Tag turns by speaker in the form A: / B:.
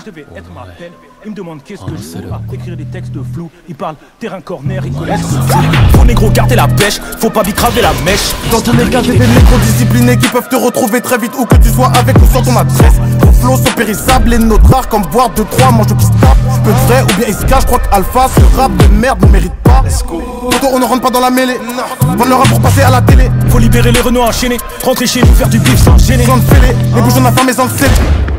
A: je devais être ma peine. Il me demande qu'est-ce que je fais, écrire des textes flous. Il parle terrain corner, il connaît. Faut négro garder la pêche, faut pas bitraver la mèche.
B: Dans tous les cas, j'ai des négros disciplinés qui peuvent te retrouver très vite où que tu sois avec ou sans ton adresse. Nos flots sont périssables, les nôtres rares comme boire 2-3 manches qui se tapent. Peu de vrai ou bien il se cache, je crois qu'Alpha, ce rap de merde ne mérite pas. Toto, on ne rentre pas dans la mêlée. Vendre le rap pour passer à la télé.
A: Faut libérer les Renault enchaînés, rentrer chez nous, faire du bif sans gêner.
B: Sans le fêler, les bouchons de la femme et sans le scellé.